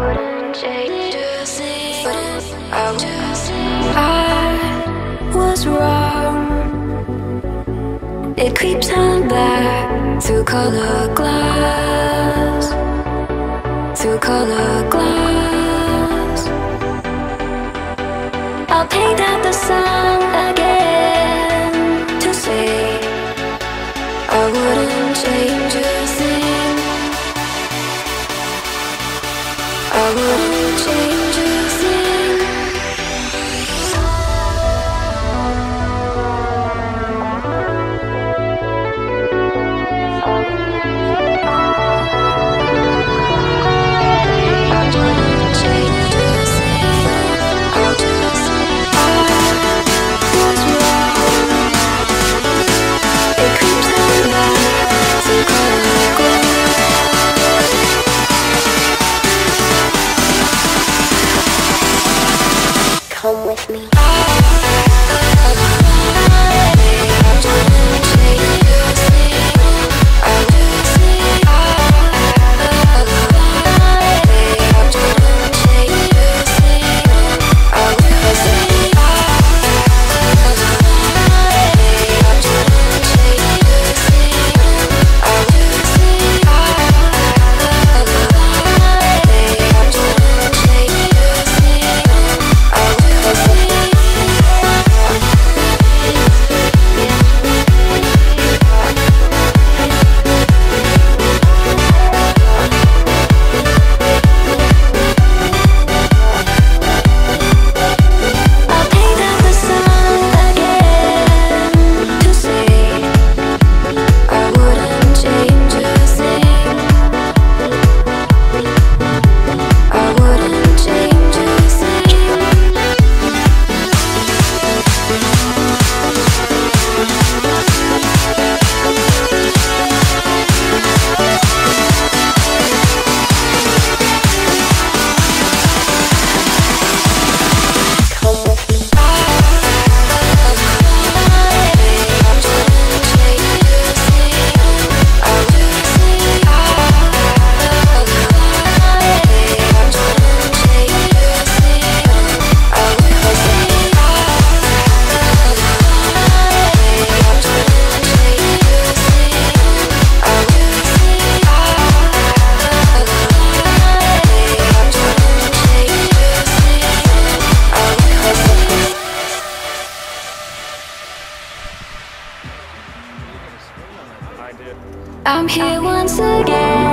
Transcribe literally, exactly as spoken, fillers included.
wouldn't change a thing. I was wrong. It creeps on back through color glass, through color glass. I'll paint out the sun again to say I wouldn't change a thing. I wouldn't change a thing. I wouldn't change a thing. I'll just I was wrong. It creeps on back through color glass. Come with me. I'm here once again.